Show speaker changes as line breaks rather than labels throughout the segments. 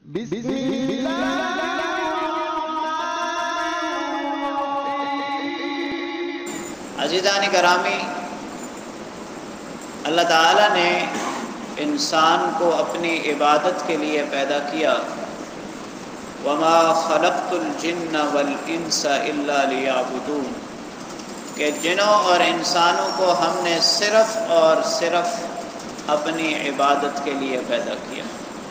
بسم اللہ
عزیزان گرامی، اللہ تعالیٰ نے انسان کو اپنی عبادت کے لیے پیدا کیا۔ وَمَا خَلَقْتُ الْجِنَّ وَالْإِنسَ إِلَّا لِيَعْبُدُونَ، کہ جنوں اور انسانوں کو ہم نے صرف اور صرف اپنی عبادت کے لیے پیدا کیا۔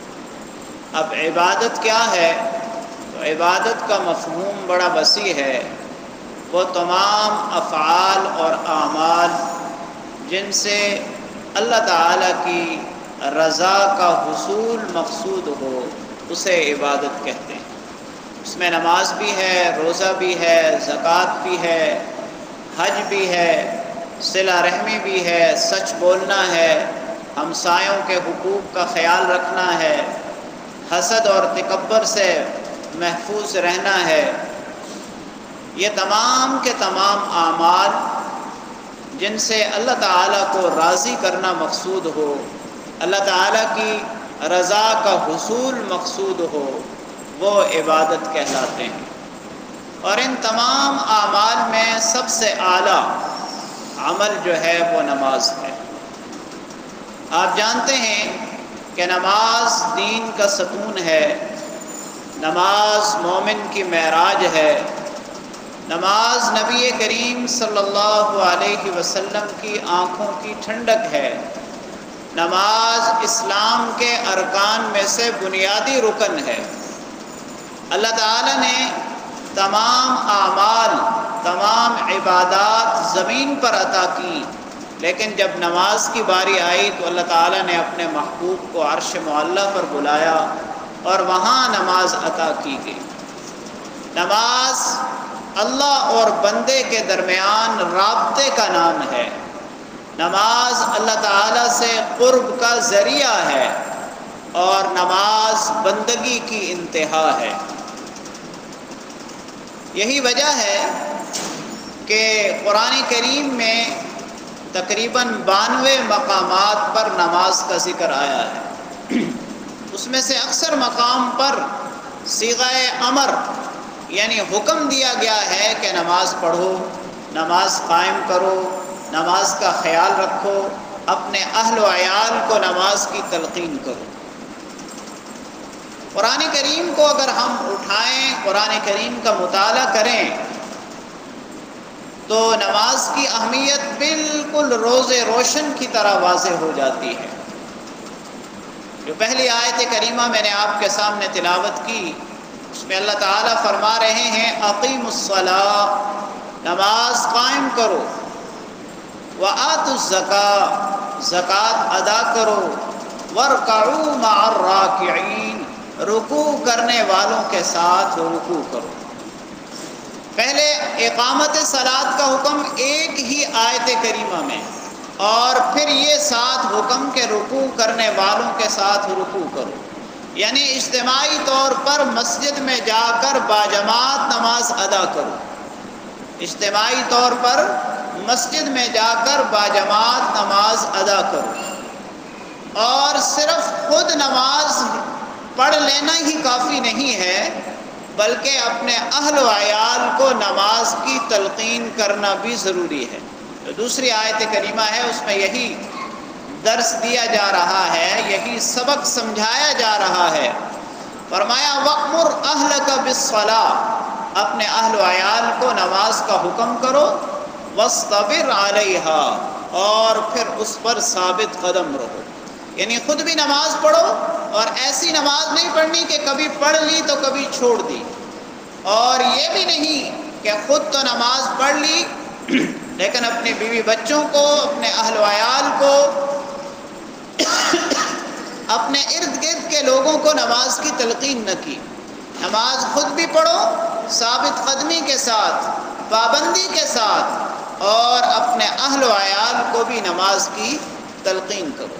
اب عبادت کیا ہے؟ تو عبادت کا مفہوم بڑا وسیع ہے۔ وہ تمام افعال اور اعمال جن سے اللہ تعالیٰ کی رضا کا حصول مقصود ہو، اسے عبادت کہتے ہیں۔ اس میں نماز بھی ہے، روزہ بھی ہے، زکوٰۃ بھی ہے، حج بھی ہے، صلہ رحمی بھی ہے، سچ بولنا ہے، ہمسایوں کے حقوق کا خیال رکھنا ہے، حسد اور تکبر سے محفوظ رہنا ہے۔ یہ تمام کے تمام اعمال جن سے اللہ تعالیٰ کو راضی کرنا مقصود ہو، اللہ تعالیٰ کی رضا کا حصول مقصود ہو، وہ عبادت کہلاتے ہیں۔ اور ان تمام اعمال میں سب سے اعلیٰ عمل جو ہے وہ نماز ہے۔ آپ جانتے ہیں کہ نماز دین کا ستون ہے، نماز مومن کی معراج ہے، نماز نبی کریم صلی اللہ علیہ وسلم کی آنکھوں کی ٹھنڈک ہے، نماز اسلام کے ارکان میں سے بنیادی رکن ہے۔ اللہ تعالیٰ نے تمام اعمال، تمام عبادات زمین پر عطا کی، لیکن جب نماز کی باری آئی تو اللہ تعالیٰ نے اپنے محبوب کو عرش معلیٰ پر بلایا اور وہاں نماز عطا کی گئی۔ نماز اللہ اور بندے کے درمیان رابطے کا نام ہے۔ نماز اللہ تعالیٰ سے قرب کا ذریعہ ہے، اور نماز بندگی کی انتہا ہے۔ یہی وجہ ہے کہ قرآن کریم میں تقریباً 92 مقامات پر نماز کا ذکر آیا ہے۔ اس میں سے اکثر مقام پر صیغہ امر یعنی حکم دیا گیا ہے کہ نماز پڑھو، نماز قائم کرو، نماز کا خیال رکھو، اپنے اہل و عیال کو نماز کی تلقین کرو۔ قرآن کریم کو اگر ہم اٹھائیں، قرآن کریم کا مطالعہ کریں، تو نماز کی اہمیت بالکل روز روشن کی طرح واضح ہو جاتی ہے۔ جو پہلی آیت کریمہ میں نے آپ کے سامنے تلاوت کی، اس میں اللہ تعالیٰ فرما رہے ہیں اقیموا الصلاۃ، نماز قائم کرو، وآتوا الزکاۃ، زکوٰۃ ادا کرو، وارکعوا مع الراکعین، رکوع کرنے والوں کے ساتھ رکوع کرو۔ پہلے اقامت صلاۃ کا حکم ایک ہی آیت کریمہ میں، اور پھر یہ ساتھ حکم کے رکوع کرنے والوں کے ساتھ رکوع کرو، یعنی اجتماعی طور پر مسجد میں جا کر باجماعت نماز ادا کرو۔ اجتماعی طور پر مسجد میں جا کر باجماعت نماز ادا کرو۔ اور صرف خود نماز پڑھ لینا ہی کافی نہیں ہے، بلکہ اپنے اہل و عیال کو نماز کی تلقین کرنا بھی ضروری ہے۔ تو دوسری آیت کریمہ ہے، اس میں یہی درس دیا جا رہا ہے، یہی سبق سمجھایا جا رہا ہے۔ فرمایا وَأْمُرْ أَهْلَكَ بِالصَّلَاةِ، اپنے اہل و عیال کو نماز کا حکم کرو، وَاصْطَبِرْ عَلَيْهَا، اور پھر اس پر ثابت قدم رہو۔ یعنی خود بھی نماز پڑھو، اور ایسی نماز نہیں پڑھنی کہ کبھی پڑھ لی تو کبھی چھوڑ دی، اور یہ بھی نہیں کہ خود تو نماز پڑھ لی لیکن اپنے بیوی بچوں کو، اپنے اہل و عیال کو، اپنے ارد گرد کے لوگوں کو نماز کی تلقین نہ کی۔ نماز خود بھی پڑھو ثابت قدمی کے ساتھ، پابندی کے ساتھ، اور اپنے اہل و عیال کو بھی نماز کی تلقین کرو۔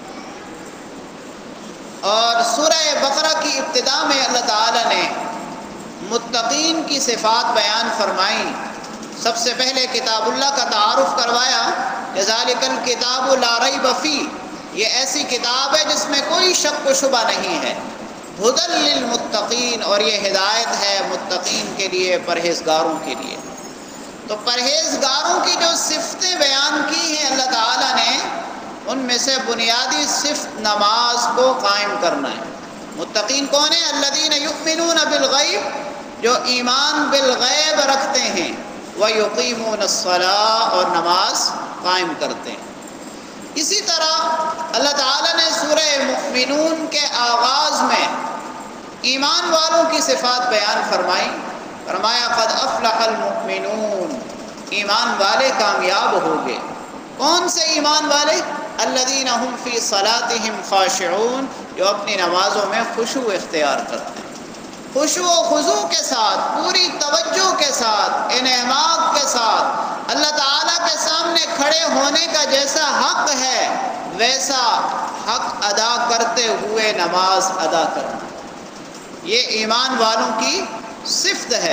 اور سورہ بقرہ کی ابتدا میں اللہ تعالیٰ نے متقین کی صفات بیان فرمائیں۔ سب سے پہلے کتاب اللہ کا تعارف کروایا، ذالک الکتاب لا ریب فیہ، یہ ایسی کتاب ہے جس میں کوئی شک و شبہ نہیں ہے۔ ہدی للمتقین، اور یہ ہدایت ہے متقین کے لیے، پرہیزگاروں کے لیے۔ تو پرہیزگاروں کی جو صفتیں بیان کی ہیں اللہ تعالیٰ نے، ان میں سے بنیادی صفت نماز کو قائم کرنا ہے۔ متقین کون ہیں؟ الذین یؤمنون بالغیب، جو ایمان بالغیب رکھتے ہیں، ویقیمون الصلاۃ، اور نماز قائم کرتے ہیں۔ اسی طرح اللہ تعالیٰ نے سورہ مؤمنون کے آغاز میں ایمان والوں کی صفات بیان فرمائی، فرمایا قد افلح المؤمنون، ایمان والے کامیاب ہو گئے۔ کون سے ایمان والے؟ الذین هم فی صلاتهم خاشعون، جو اپنی نمازوں میں خشوع اختیار کرتے ہیں، خشوع و خضوع کے ساتھ، پوری توجہ کے ساتھ، انہماک کے ساتھ اللہ تعالیٰ کے سامنے کھڑے ہونے کا جیسا حق ہے ویسا حق ادا کرتے ہوئے نماز ادا کرنا، یہ ایمان والوں کی صفت ہے۔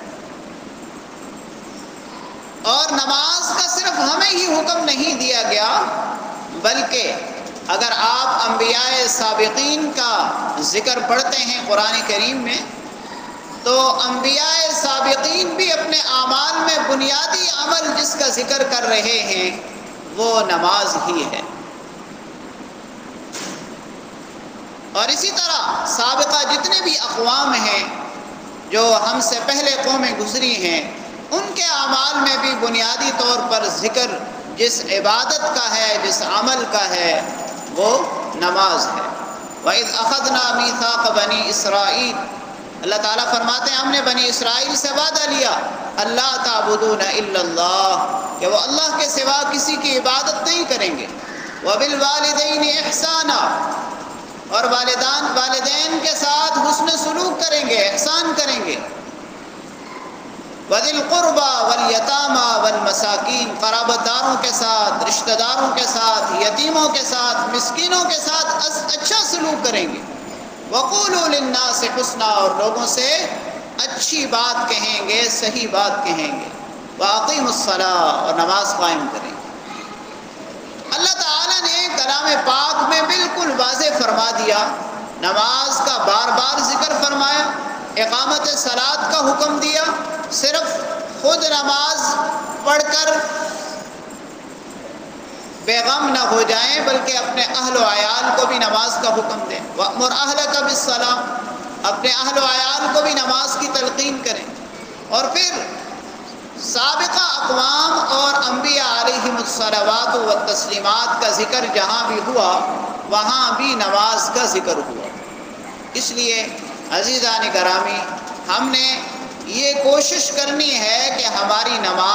اور نماز کا صرف ہمیں ہی حکم نہیں دیا گیا، بلکہ اگر آپ انبیاء سابقین کا ذکر پڑھتے ہیں قرآن کریم میں، تو انبیاء سابقین بھی اپنے اعمال میں بنیادی عمل جس کا ذکر کر رہے ہیں وہ نماز ہی ہے۔ اور اسی طرح سابقہ جتنے بھی اقوام ہیں جو ہم سے پہلے قومیں گزری ہیں، ان کے اعمال میں بھی بنیادی طور پر ذکر جس عبادت کا ہے، جس عمل کا ہے، وہ نماز ہے۔ وَإِذْ أَخَذْنَا مِيثَاقَ بَنِي إِسْرَائِيلَ، اللہ تعالیٰ فرماتے ہیں ہم نے بنی اسرائیل سے وعدہ لیا، اللہ تعبدون الا اللہ، کہ وہ اللہ کے سوا کسی کی عبادت نہیں کریں گے، وبالوالدین احسانا، اور والدین کے ساتھ حسن سلوک کریں گے، احسان کریں گے، وذی القربى والیتامى والمساکین، قرابت داروں کے ساتھ، رشتہ داروں کے ساتھ، یتیموں کے ساتھ، مسکینوں کے ساتھ اچھا سلوک کریں گے، وقولوا للناس حسنا، اور لوگوں سے اچھی بات کہیں گے، صحیح بات کہیں گے، واقیموا الصلاۃ، اور نماز قائم کریں گے۔ اللہ تعالیٰ نے کلام پاک میں بالکل واضح فرما دیا، نماز کا بار بار ذکر فرمایا، اقامت صلاۃ کا حکم دیا، صرف خود نماز پڑھ کر بے غم نہ ہو جائیں بلکہ اپنے اہل و عیال کو بھی نماز کا حکم دیں، وَأْمُرْ أَهْلَكَ بِالصَّلَاةِ، اپنے اہل و عیال کو بھی نماز کی تلقین کریں۔ اور پھر سابقہ اقوام اور انبیاء علیہم الصلوات والتسلیمات کا ذکر جہاں بھی ہوا وہاں بھی نماز کا ذکر ہوا۔ اس لیے عزیزان گرامی، ہم نے یہ کوشش کرنی ہے کہ ہماری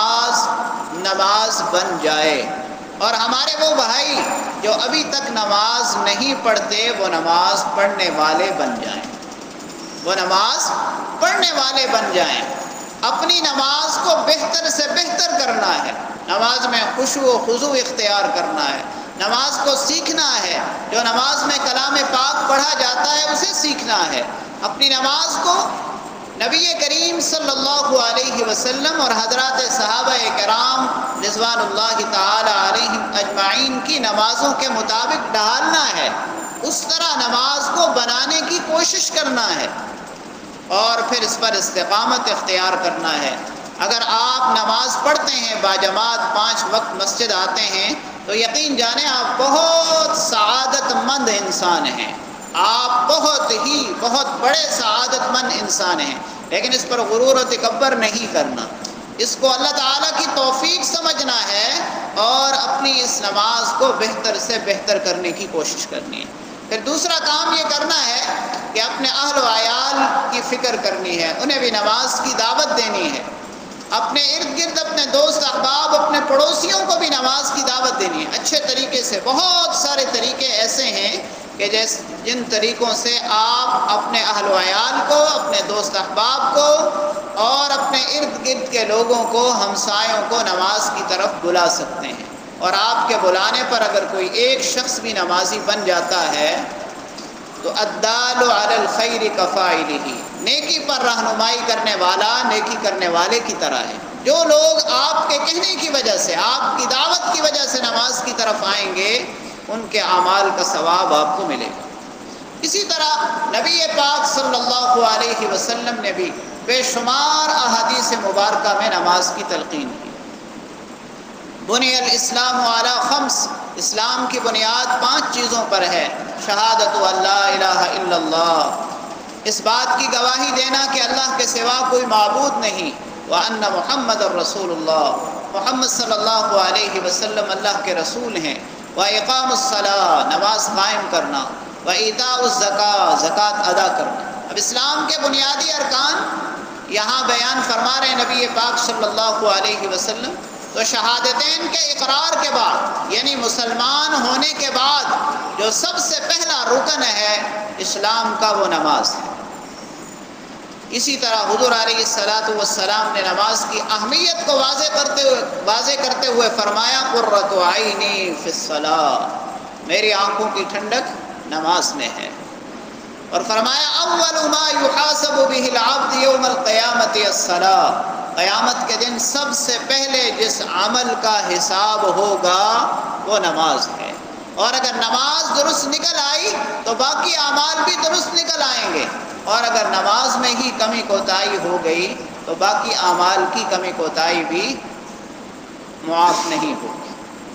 نماز بن جائے، اور ہمارے وہ بھائی جو ابھی تک نماز نہیں پڑھتے وہ نماز پڑھنے والے بن جائیں، وہ نماز پڑھنے والے بن جائیں۔ اپنی نماز کو بہتر سے بہتر کرنا ہے، نماز میں خشوع و خضوع اختیار کرنا ہے، نماز کو سیکھنا ہے، جو نماز میں کلام پاک پڑھا جاتا ہے اسے سیکھنا ہے۔ اپنی نماز کو نبی کریم صلی اللہ علیہ وسلم اور حضرات صحابہ کرام رضوان اللہ تعالی علیہم اجمعین کی نمازوں کے مطابق ڈھالنا ہے، اس طرح نماز کو بنانے کی کوشش کرنا ہے، اور پھر اس پر استقامت اختیار کرنا ہے۔ اگر آپ نماز پڑھتے ہیں باجماعت، 5 وقت مسجد آتے ہیں، تو یقین جانیں آپ بہت سعادت مند انسان ہیں، آپ بہت بڑے سعادت مند انسان ہیں، لیکن اس پر غرور و تکبر نہیں کرنا، اس کو اللہ تعالیٰ کی توفیق سمجھنا ہے اور اپنی اس نماز کو بہتر سے بہتر کرنے کی کوشش کرنی ہے۔ پھر دوسرا کام یہ کرنا ہے کہ اپنے اہل و عیال کی فکر کرنی ہے، انہیں بھی نماز کی دعوت دینی ہے، اپنے ارد گرد اپنے دوست احباب، اپنے پڑوسیوں کو بھی نماز کی دعوت دینی ہے اچھے طریقے سے۔ بہت سارے طریقے ایسے ہیں کہ جن طریقوں سے آپ اپنے اہل و عیال کو، اپنے دوست احباب کو اور اپنے ارد گرد کے لوگوں کو، ہمسایوں کو نماز کی طرف بلا سکتے ہیں۔ اور آپ کے بلانے پر اگر کوئی ایک شخص بھی نمازی بن جاتا ہے تو الدال علی الخیر کفاعلہ، نیکی پر رہنمائی کرنے والا نیکی کرنے والے کی طرح ہے۔ جو لوگ آپ کے کہنے کی وجہ سے، آپ کی دعوت کی وجہ سے نماز کی طرف آئیں گے، ان کے اعمال کا ثواب آپ کو ملے گا۔ اسی طرح نبی پاک صلی اللہ علیہ وسلم نے بھی بے شمار احادیث مبارکہ میں نماز کی تلقین کی۔ بنی الاسلام علی خمس، اسلام کی بنیاد 5 چیزوں پر ہے۔ شہادت اللہ الہ الا اللہ، اس بات کی گواہی دینا کہ اللہ کے سوا کوئی معبود نہیں، وان محمد الرسول اللہ، محمد صلی اللہ علیہ وسلم اللہ کے رسول ہیں، واقام الصلاۃ، نماز قائم کرنا، وایتاء الزکاۃ، زکوٰۃ ادا کرنا۔ اب اسلام کے بنیادی ارکان یہاں بیان فرما رہے نبی پاک صلی اللہ علیہ وسلم۔ تو شہادتین کے اقرار کے بعد، یعنی مسلمان ہونے کے بعد جو سب سے پہلا رکن ہے اسلام کا، وہ نماز ہے۔ اسی طرح حضور علیہ الصلاۃ والسلام نے نماز کی اہمیت کو واضح کرتے ہوئے فرمایا قرۃ عینی فی الصلاۃ، میری آنکھوں کی ٹھنڈک نماز میں ہے، اور فرمایا اول ما یحاسب بہ العبد یوم القیامۃ الصلاۃ، قیامت کے دن سب سے پہلے جس عمل کا حساب ہوگا وہ نماز ہے، اور اگر نماز درست نکل آئی تو باقی اعمال بھی درست نکل آئیں گے، اور اگر نماز میں ہی کمی کوتاہی ہو گئی تو باقی اعمال کی کمی کوتاہی بھی معاف نہیں ہوگی۔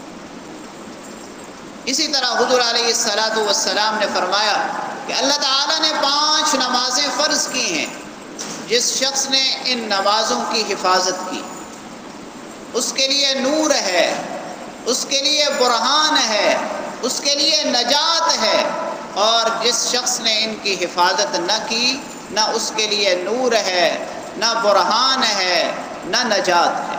اسی طرح حضور علیہ الصلاۃ والسلام نے فرمایا کہ اللہ تعالیٰ نے 5 نمازیں فرض کی ہیں، جس شخص نے ان نمازوں کی حفاظت کی اس کے لیے نور ہے، اس کے لیے برہان ہے، اس کے لیے نجات ہے، اور جس شخص نے ان کی حفاظت نہ کی، نہ اس کے لیے نور ہے، نہ برہان ہے، نہ نجات ہے۔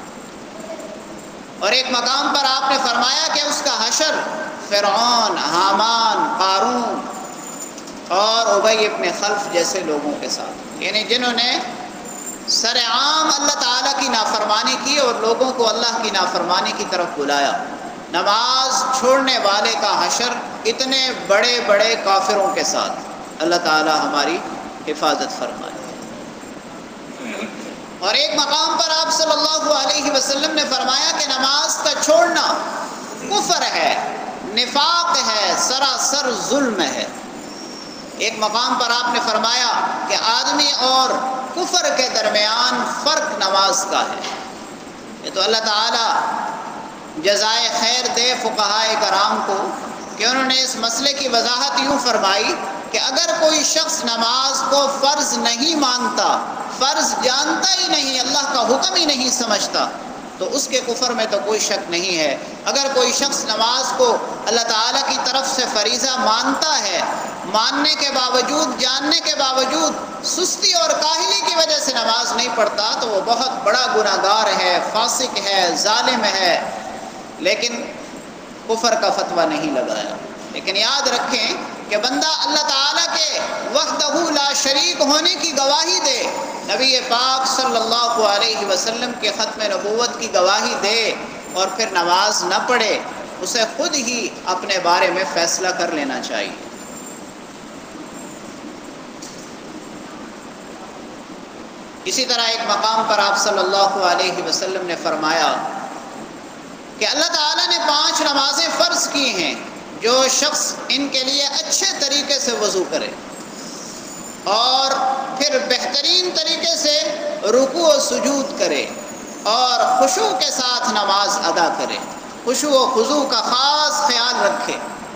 اور ایک مقام پر آپ نے فرمایا کہ اس کا حشر فرعون، حامان، قارون اور ابی ابن خلف جیسے لوگوں کے ساتھ، یعنی جنہوں نے سرعام اللہ تعالیٰ کی نافرمانی کی اور لوگوں کو اللہ کی نافرمانی کی طرف بلایا۔ نماز چھوڑنے والے کا حشر اتنے بڑے بڑے کافروں کے ساتھ، اللہ تعالیٰ ہماری حفاظت فرمائے۔ اور ایک مقام پر آپ صلی اللہ علیہ وسلم نے فرمایا کہ نماز کا چھوڑنا کفر ہے، نفاق ہے، سراسر ظلم ہے۔ ایک مقام پر آپ نے فرمایا کہ آدمی اور کفر کے درمیان فرق نماز کا ہے۔ یہ تو اللہ تعالیٰ جزائے خیر دے فقہائے کرام کو کہ انہوں نے اس مسئلے کی وضاحت یوں فرمائی کہ اگر کوئی شخص نماز کو فرض نہیں مانتا، فرض جانتا ہی نہیں، اللہ کا حکم ہی نہیں سمجھتا، تو اس کے کفر میں تو کوئی شک نہیں ہے۔ اگر کوئی شخص نماز کو اللہ تعالیٰ کی طرف سے فریضہ مانتا ہے، ماننے کے باوجود، جاننے کے باوجود سستی اور کاہلی کی وجہ سے نماز نہیں پڑھتا، تو وہ بہت بڑا گناہ گار ہے، فاسق ہے، ظالم ہے، لیکن کفر کا فتویٰ نہیں لگایا۔ لیکن یاد رکھیں کہ بندہ اللہ تعالیٰ کے وحدہ لا شریک ہونے کی گواہی دے، نبی پاک صلی اللہ علیہ وسلم کے ختم نبوت کی گواہی دے، اور پھر نماز نہ پڑھے، اسے خود ہی اپنے بارے میں فیصلہ کر لینا چاہیے۔ اسی طرح ایک مقام پر آپ صلی اللہ علیہ وسلم نے فرمایا کہ اللہ تعالیٰ نے 5 نمازیں فرض کی ہیں، جو شخص ان کے لیے اچھے طریقے سے وضو کرے اور پھر بہترین طریقے سے رکوع و سجود کرے اور خشوع کے ساتھ نماز ادا کرے، خشوع و خضوع کا خاص خیال رکھے،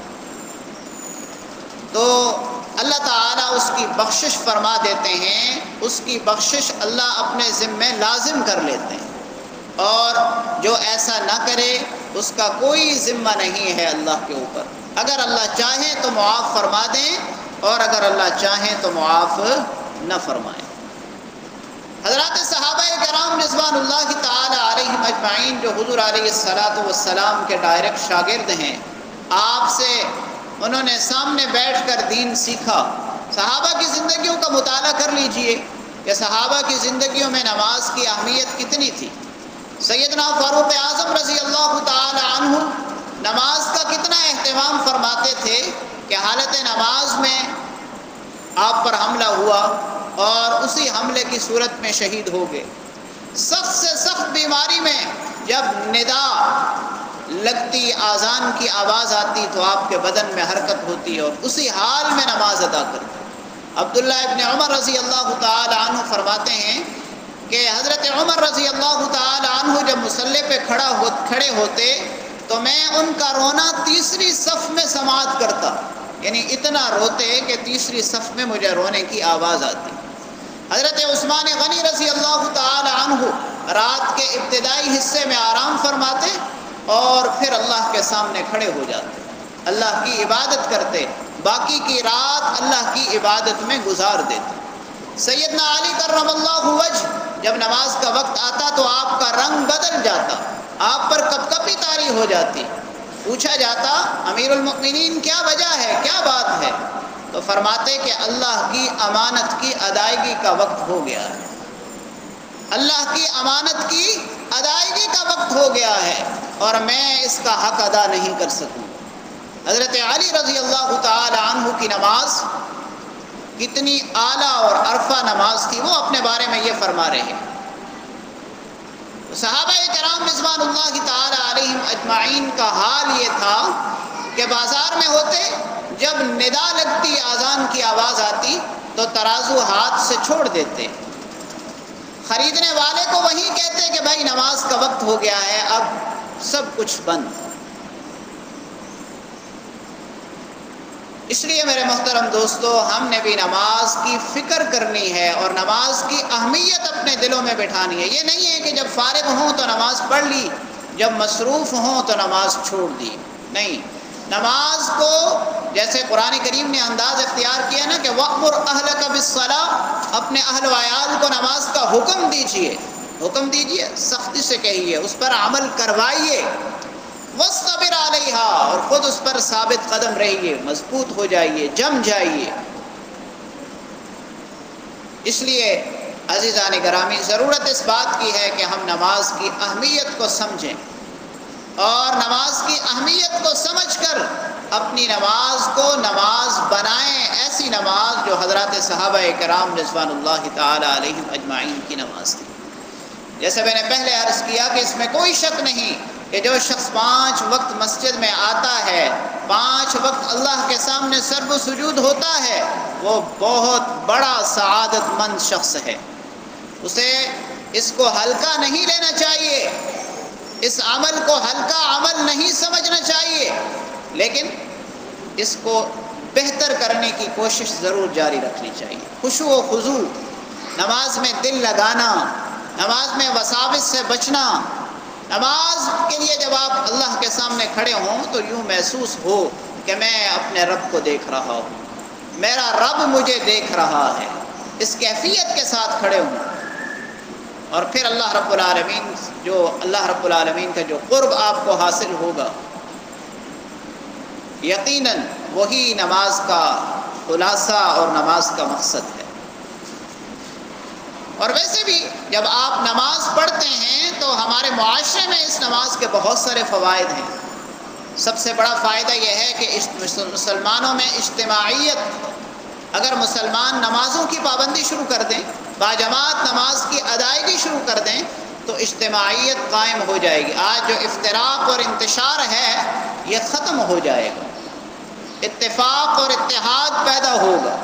تو اللہ تعالیٰ اس کی بخشش فرما دیتے ہیں، اس کی بخشش اللہ اپنے ذمے لازم کر لیتے ہیں، اور جو ایسا نہ کرے اس کا کوئی ذمہ نہیں ہے اللہ کے اوپر۔ اگر اللہ چاہیں تو معاف فرما دیں، اور اگر اللہ چاہیں تو معاف نہ فرمائیں۔ حضرات صحابہ کرام رضوان اللہ تعالی علیہم اجمعین، جو حضور علیہ الصلاۃ والسلام کے ڈائریکٹ شاگرد ہیں، آپ سے انہوں نے سامنے بیٹھ کر دین سیکھا۔ صحابہ کی زندگیوں کا مطالعہ کر لیجئے کہ صحابہ کی زندگیوں میں نماز کی اہمیت کتنی تھی۔ سیدنا فاروق اعظم رضی اللہ تعالی عنہ نماز کا کتنا اہتمام فرماتے تھے کہ حالت نماز میں آپ پر حملہ ہوا اور اسی حملے کی صورت میں شہید ہو گئے۔ سخت سے سخت بیماری میں جب ندا لگتی اذان کی آواز آتی تو آپ کے بدن میں حرکت ہوتی اور اسی حال میں نماز ادا کرتے۔ عبداللہ ابن عمر رضی اللہ تعالی عنہ فرماتے ہیں کہ حضرت عمر رضی اللہ تعالی عنہ جب مصلی پہ کھڑے ہوتے تو میں ان کا رونا تیسری صف میں سماعت کرتا، یعنی اتنا روتے کہ تیسری صف میں مجھے رونے کی آواز آتی۔ حضرت عثمان غنی رضی اللہ تعالی عنہ رات کے ابتدائی حصے میں آرام فرماتے اور پھر اللہ کے سامنے کھڑے ہو جاتے، اللہ کی عبادت کرتے، باقی کی رات اللہ کی عبادت میں گزار دیتے۔ سیدنا علی کرم اللہ وجہ جب نماز کا وقت آتا تو آپ کا رنگ بدل جاتا، آپ پر کپکپی طاری ہو جاتی۔ پوچھا جاتا امیر المؤمنین کیا وجہ ہے، کیا بات ہے؟ تو فرماتے کہ اللہ کی امانت کی ادائیگی کا وقت ہو گیا ہے، اللہ کی امانت کی ادائیگی کا وقت ہو گیا ہے اور میں اس کا حق ادا نہیں کر سکوں۔ حضرت علی رضی اللہ تعالی عنہ کی نماز کتنی اعلیٰ اور عرفہ نماز تھی، وہ اپنے بارے میں یہ فرما رہے ہیں۔ صحابہ کرام رضوان اللہ تعالی علیہم اجمعین کا حال یہ تھا کہ بازار میں ہوتے، جب ندا لگتی، اذان کی آواز آتی تو ترازو ہاتھ سے چھوڑ دیتے، خریدنے والے کو وہی کہتے کہ بھائی نماز کا وقت ہو گیا ہے، اب سب کچھ بند۔ اس لیے میرے محترم دوستو، ہم نے بھی نماز کی فکر کرنی ہے اور نماز کی اہمیت اپنے دلوں میں بٹھانی ہے۔ یہ نہیں ہے کہ جب فارغ ہوں تو نماز پڑھ لی، جب مصروف ہوں تو نماز چھوڑ دی، نہیں۔ نماز کو جیسے قرآن کریم نے انداز اختیار کیا نا کہ وَأْمُرْ أَهْلَكَ بِالصَّلَاةِ، اپنے اہل و عیال کو نماز کا حکم دیجیے، سختی سے کہیے، اس پر عمل کروائیے، وَاصْطَبِرْ عَلَيْهَا، اور خود اس پر ثابت قدم رہیے، مضبوط ہو جائیے، جم جائیے۔ اس لیے عزیزان گرامی، ضرورت اس بات کی ہے کہ ہم نماز کی اہمیت کو سمجھیں اور نماز کی اہمیت کو سمجھ کر اپنی نماز کو نماز بنائیں، ایسی نماز جو حضرات صحابہ کرام رضوان اللہ تعالی علیہم اجمعین کی نماز تھی۔ جیسے میں نے پہلے عرض کیا کہ اس میں کوئی شک نہیں کہ جو شخص 5 وقت مسجد میں آتا ہے، 5 وقت اللہ کے سامنے سر و سجود ہوتا ہے، وہ بہت بڑا سعادت مند شخص ہے۔ اسے اس کو ہلکا نہیں لینا چاہیے، اس عمل کو ہلکا عمل نہیں سمجھنا چاہیے، لیکن اس کو بہتر کرنے کی کوشش ضرور جاری رکھنی چاہیے۔ خشوع و خضوع، نماز میں دل لگانا، نماز میں وساوس سے بچنا، نماز کے لیے جب آپ اللہ کے سامنے کھڑے ہوں تو یوں محسوس ہو کہ میں اپنے رب کو دیکھ رہا ہوں، میرا رب مجھے دیکھ رہا ہے، اس کیفیت کے ساتھ کھڑے ہوں، اور پھر اللہ رب العالمین کا جو قرب آپ کو حاصل ہوگا، یقیناً وہی نماز کا خلاصہ اور نماز کا مقصد ہے۔ اور ویسے بھی جب آپ نماز پڑھتے ہیں تو ہمارے معاشرے میں اس نماز کے بہت سارے فوائد ہیں۔ سب سے بڑا فائدہ یہ ہے کہ مسلمانوں میں اجتماعیت، اگر مسلمان نمازوں کی پابندی شروع کر دیں، باجماعت نماز کی ادائیگی شروع کر دیں تو اجتماعیت قائم ہو جائے گی۔ آج جو افتراق اور انتشار ہے یہ ختم ہو جائے گا، اتفاق اور اتحاد پیدا ہوگا،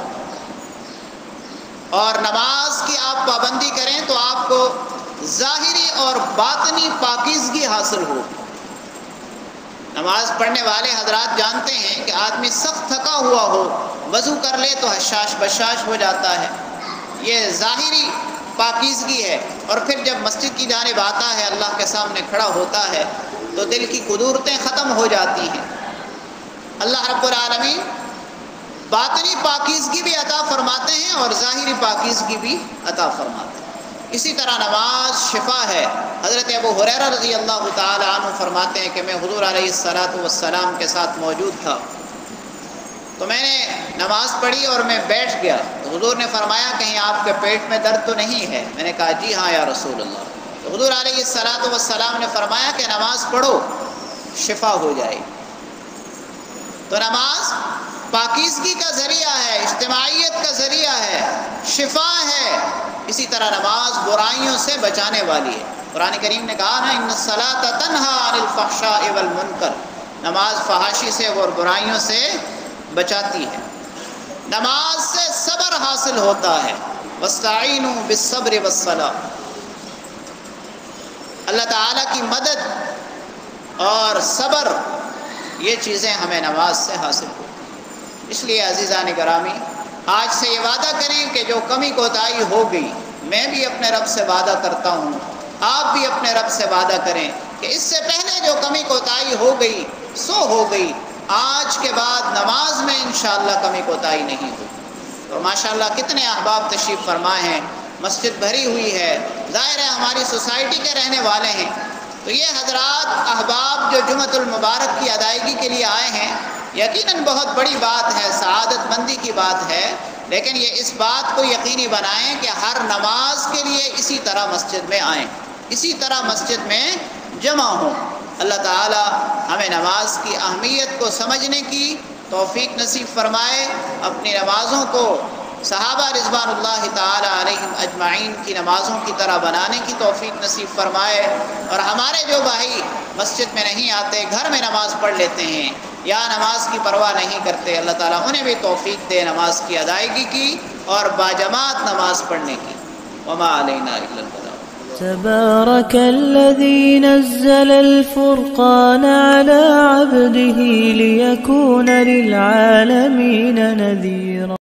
اور نماز کی آپ پابندی کریں تو آپ کو ظاہری اور باطنی پاکیزگی حاصل ہوگی۔ نماز پڑھنے والے حضرات جانتے ہیں کہ آدمی سخت تھکا ہوا ہو، وضو کر لے تو حشاش بشاش ہو جاتا ہے، یہ ظاہری پاکیزگی ہے، اور پھر جب مسجد کی جانب آتا ہے، اللہ کے سامنے کھڑا ہوتا ہے تو دل کی قدورتیں ختم ہو جاتی ہیں۔ اللہ رب العالمین باطنی پاکیزگی بھی عطا فرماتے ہیں اور ظاہری پاکیزگی بھی عطا فرماتے ہیں۔ اسی طرح نماز شفا ہے۔ حضرت ابو ہریرہ رضی اللہ تعالی عنہ فرماتے ہیں کہ میں حضور علیہ الصلاۃ والسلام کے ساتھ موجود تھا، تو میں نے نماز پڑھی اور میں بیٹھ گیا، تو حضور نے فرمایا کہیں آپ کے پیٹ میں درد تو نہیں ہے؟ میں نے کہا جی ہاں یا رسول اللہ۔ تو حضور علیہ الصلاۃ والسلام نے فرمایا کہ نماز پڑھو، شفا ہو جائے۔ تو نماز پاکیزگی کا ذریعہ ہے، اجتماعیت کا ذریعہ ہے، شفا ہے۔ اسی طرح نماز برائیوں سے بچانے والی ہے۔ قرآن کریم نے کہا نا ان الصلاۃ تنہی عن الفحشاء والمنکر، نماز فحاشی سے اور برائیوں سے بچاتی ہے۔ نماز سے صبر حاصل ہوتا ہے، واستعینوا بالصبر والصلاۃ، اللہ تعالیٰ کی مدد اور صبر یہ چیزیں ہمیں نماز سے حاصل ہوتی ہیں۔ اس لیے عزیزان گرامی آج سے یہ وعدہ کریں کہ جو کمی کوتاہی ہو گئی، میں بھی اپنے رب سے وعدہ کرتا ہوں، آپ بھی اپنے رب سے وعدہ کریں کہ اس سے پہلے جو کمی کوتاہی ہو گئی سو ہو گئی، آج کے بعد نماز میں انشاءاللہ کمی کوتاہی نہیں ہوگی۔ تو ماشاءاللہ کتنے احباب تشریف فرمائے ہیں، مسجد بھری ہوئی ہے، ظاہر ہے ہماری سوسائٹی کے رہنے والے ہیں۔ تو یہ حضرات احباب جو جمعۃ المبارک کی ادائیگی کے لیے آئے ہیں، یقیناً بہت بڑی بات ہے، سعادت مندی کی بات ہے، لیکن یہ اس بات کو یقینی بنائیں کہ ہر نماز کے لیے اسی طرح مسجد میں آئیں، اسی طرح مسجد میں جمع ہوں۔ اللہ تعالی ہمیں نماز کی اہمیت کو سمجھنے کی توفیق نصیب فرمائے، اپنی نمازوں کو صحابہ رضوان اللہ تعالی علیہم اجمعین کی نمازوں کی طرح بنانے کی توفیق نصیب فرمائے، اور ہمارے جو بھائی مسجد میں نہیں آتے، گھر میں نماز پڑھ لیتے ہیں یا نماز کی پرواہ نہیں کرتے، اللہ تعالیٰ انہیں بھی توفیق دے نماز کی ادائیگی کی اور باجماعت نماز پڑھنے کی۔ وما علینا الا البلاغ۔
تبارك الذي نزل الفرقان على عبده ليكون للعالمين نذيرا۔